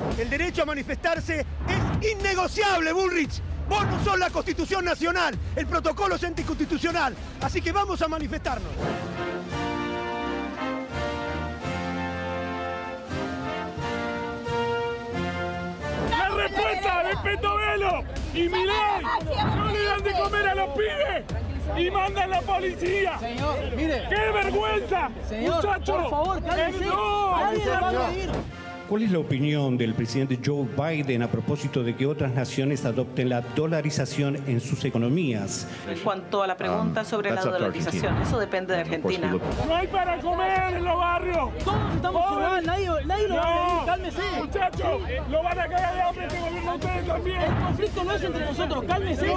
El derecho a manifestarse es innegociable, Bullrich. Vos no sos la Constitución Nacional, el protocolo es anticonstitucional, así que vamos a manifestarnos. La respuesta de Petovelo y Milei no le dan de comer a los pibes y mandan la policía. Señor, mire. ¡Qué vergüenza! Señor, muchacho, por favor, cálmese. Nadie le va a pedir. ¿Cuál es la opinión del presidente Joe Biden a propósito de que otras naciones adopten la dolarización en sus economías? En cuanto a la pregunta sobre la dolarización, eso depende de Argentina. No hay para comer en los barrios. Todos estamos igual, nadie lo va a pedir, cálmese. Muchachos, lo van a cagar de hambre este gobierno ustedes también. El conflicto no es entre nosotros, cálmese.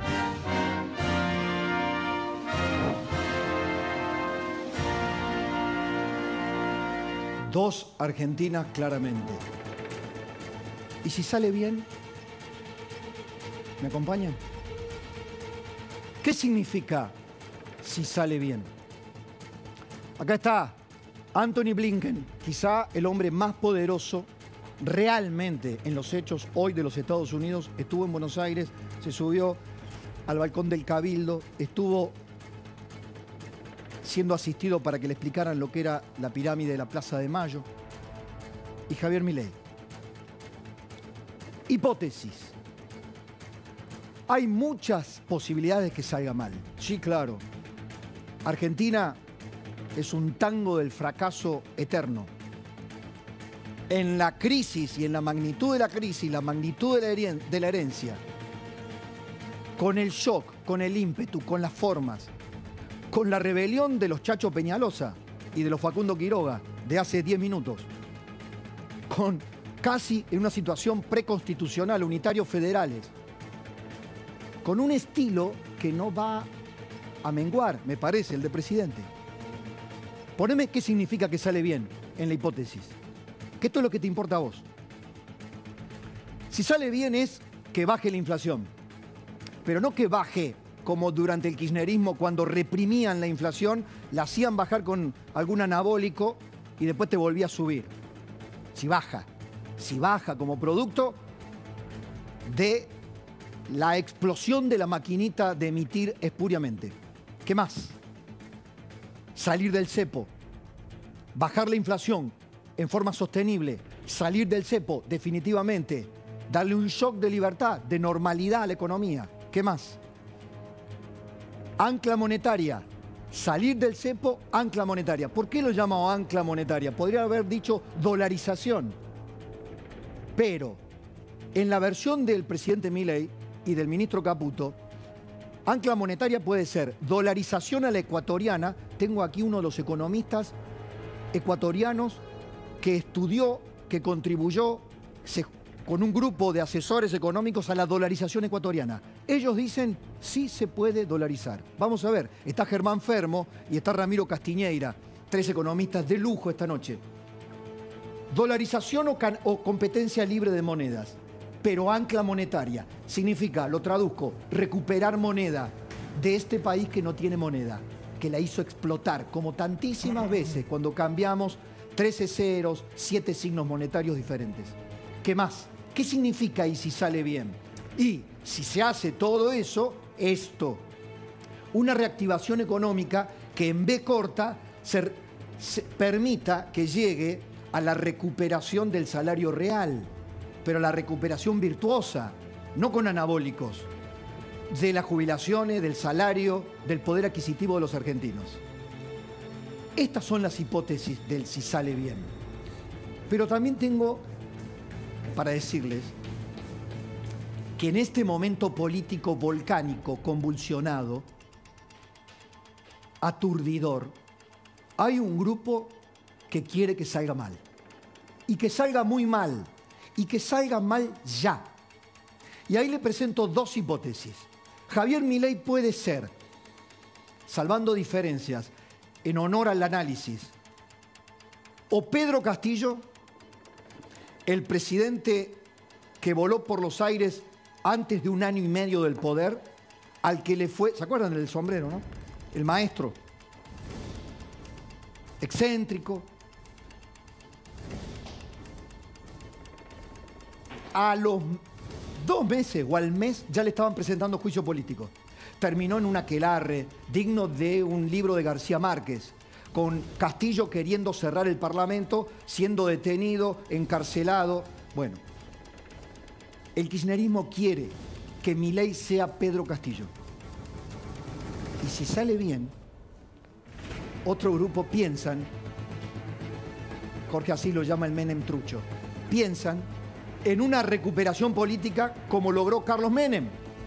Dos Argentinas claramente. ¿Y si sale bien? ¿Me acompañan? ¿Qué significa si sale bien? Acá está Antony Blinken, quizá el hombre más poderoso realmente en los hechos hoy de los Estados Unidos. Estuvo en Buenos Aires, se subió al balcón del Cabildo, estuvo siendo asistido para que le explicaran lo que era la pirámide de la Plaza de Mayo. Y Javier Milei. Hipótesis. Hay muchas posibilidades que salga mal. Sí, claro. Argentina es un tango del fracaso eterno. En la crisis y en la magnitud de la crisis, la magnitud de la herencia, con el shock, con el ímpetu, con las formas, con la rebelión de los Chacho Peñalosa y de los Facundo Quiroga de hace 10 minutos, con casi en una situación preconstitucional, unitarios federales, con un estilo que no va a menguar, me parece, el de presidente. Poneme qué significa que sale bien en la hipótesis, que esto es lo que te importa a vos. Si sale bien es que baje la inflación, pero no que baje como durante el kirchnerismo, cuando reprimían la inflación, la hacían bajar con algún anabólico y después te volvía a subir. Si baja como producto de la explosión de la maquinita de emitir espuriamente. ¿Qué más? Salir del cepo, bajar la inflación en forma sostenible, salir del cepo definitivamente, darle un shock de libertad, de normalidad a la economía. ¿Qué más? Ancla monetaria, salir del cepo, ancla monetaria. ¿Por qué lo llamo ancla monetaria? Podría haber dicho dolarización. Pero en la versión del presidente Milei y del ministro Caputo, ancla monetaria puede ser dolarización a la ecuatoriana. Tengo aquí uno de los economistas ecuatorianos que estudió, que contribuyó con un grupo de asesores económicos a la dolarización ecuatoriana. Ellos dicen, sí se puede dolarizar. Vamos a ver, está Germán Fermo y está Ramiro Castiñeira, tres economistas de lujo esta noche. Dolarización o competencia libre de monedas, pero ancla monetaria. Significa, lo traduzco, recuperar moneda de este país que no tiene moneda, que la hizo explotar, como tantísimas veces cuando cambiamos 13 ceros, 7 signos monetarios diferentes. ¿Qué más? ¿Qué significa y si sale bien? Y si se hace todo eso, esto. Una reactivación económica que en B corta se permita que llegue a la recuperación del salario real, pero la recuperación virtuosa, no con anabólicos, de las jubilaciones, del salario, del poder adquisitivo de los argentinos. Estas son las hipótesis del si sale bien. Pero también tengo para decirles que en este momento político volcánico, convulsionado, aturdidor, hay un grupo que quiere que salga mal. Y que salga muy mal. Y que salga mal ya. Y ahí le presento dos hipótesis. Javier Milei puede ser, salvando diferencias, en honor al análisis, o Pedro Castillo, el presidente que voló por los aires antes de 1 año y medio del poder, al que le fue, ¿se acuerdan del sombrero, no? El maestro, excéntrico, A los 2 meses o al mes ya le estaban presentando juicio político. Terminó en un aquelarre digno de un libro de García Márquez, con Castillo queriendo cerrar el Parlamento, siendo detenido, encarcelado. Bueno, el kirchnerismo quiere que Milei sea Pedro Castillo. Y si sale bien, otro grupo piensan, Jorge así lo llama el Menem trucho, piensan en una recuperación política como logró Carlos Menem.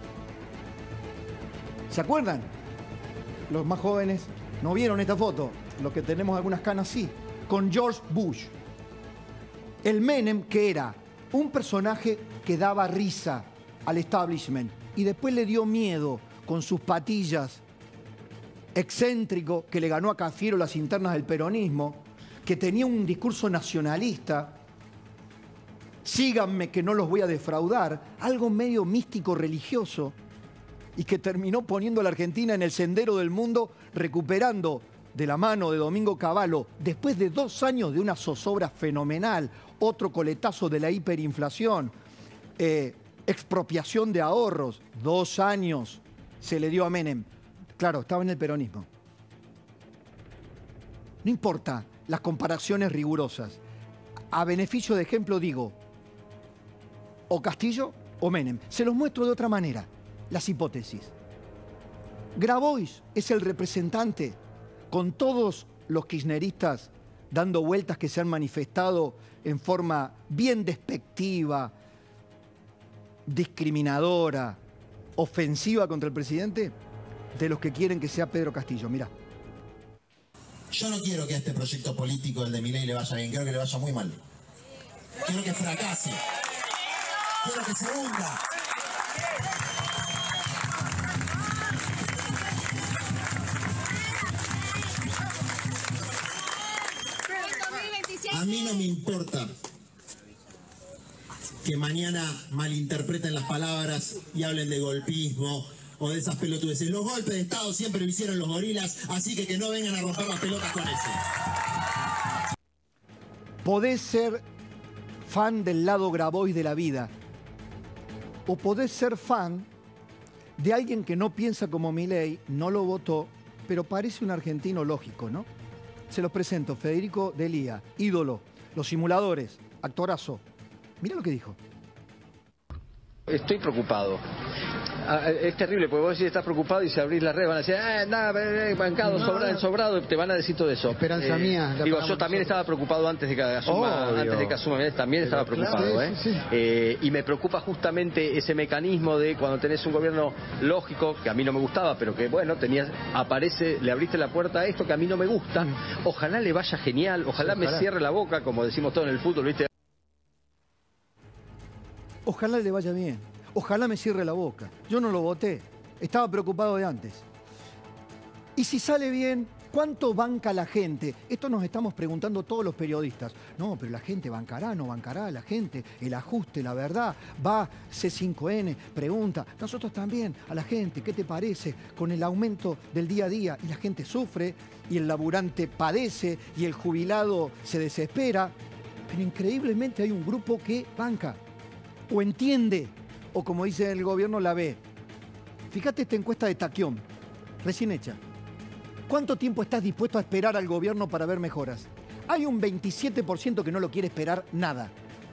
¿Se acuerdan? Los más jóvenes no vieron esta foto, los que tenemos algunas canas sí, con George Bush. El Menem, que era un personaje que daba risa al establishment y después le dio miedo con sus patillas, excéntrico, que le ganó a Cafiero las internas del peronismo, que tenía un discurso nacionalista, síganme que no los voy a defraudar, algo medio místico religioso, y que terminó poniendo a la Argentina en el sendero del mundo, recuperando de la mano de Domingo Cavallo, después de 2 años de una zozobra fenomenal, otro coletazo de la hiperinflación, expropiación de ahorros, 2 años se le dio a Menem. Claro, estaba en el peronismo. No importa las comparaciones rigurosas. A beneficio de ejemplo digo, o Castillo o Menem. Se los muestro de otra manera, las hipótesis. Grabois es el representante, con todos los kirchneristas dando vueltas que se han manifestado en forma bien despectiva, discriminadora, ofensiva contra el presidente, de los que quieren que sea Pedro Castillo. Mirá. Yo no quiero que a este proyecto político, el de Milei, le vaya bien. Quiero que le vaya muy mal. Quiero que fracase. Quiero que se hunda. A mí no me importa que mañana malinterpreten las palabras y hablen de golpismo o de esas pelotudeces. Los golpes de Estado siempre lo hicieron los gorilas, así que no vengan a romper las pelotas con eso. Podés ser fan del lado Grabois de la vida, o podés ser fan de alguien que no piensa como Milei, no lo votó, pero parece un argentino lógico, ¿no? Se los presento, Federico Delía, ídolo, Los Simuladores, actorazo. Mira lo que dijo. Estoy preocupado. Es terrible, porque vos decís estás preocupado y si abrís la red van a decir, nada, bancado, sobrado, te van a decir todo eso. Esperanza mía. Digo, yo también estaba preocupado antes de que asuma, también estaba preocupado. Sí. Y me preocupa justamente ese mecanismo de cuando tenés un gobierno lógico, que a mí no me gustaba, pero que bueno, le abriste la puerta a esto que a mí no me gusta. Ojalá le vaya genial, ojalá me cierre la boca, como decimos todos en el fútbol, ¿viste? Ojalá le vaya bien. Ojalá me cierre la boca. Yo no lo voté. Estaba preocupado de antes. Y si sale bien, ¿cuánto banca la gente? Esto nos estamos preguntando todos los periodistas. No, pero la gente bancará, no bancará, la gente, el ajuste, la verdad. Va C5N, pregunta. Nosotros también, a la gente, ¿qué te parece con el aumento del día a día? Y la gente sufre, y el laburante padece, y el jubilado se desespera. Pero increíblemente hay un grupo que banca, o entiende, o como dice el gobierno, la ve. Fíjate esta encuesta de Taquión, recién hecha. ¿Cuánto tiempo estás dispuesto a esperar al gobierno para ver mejoras? Hay un 27% que no lo quiere esperar nada.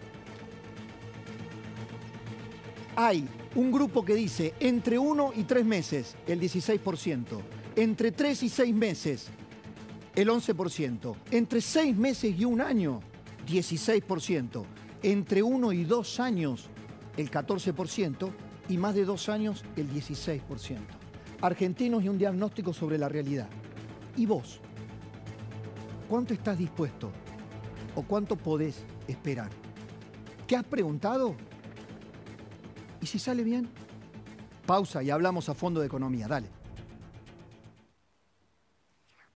Hay un grupo que dice entre 1 y 3 meses, el 16%. Entre 3 y 6 meses, el 11%. Entre 6 meses y 1 año, 16%. Entre 1 y 2 años, el 14%, y más de 2 años, el 16%. Argentinos y un diagnóstico sobre la realidad. ¿Y vos? ¿Cuánto estás dispuesto? ¿O cuánto podés esperar? ¿Te has preguntado? ¿Y si sale bien? Pausa y hablamos a fondo de economía. Dale.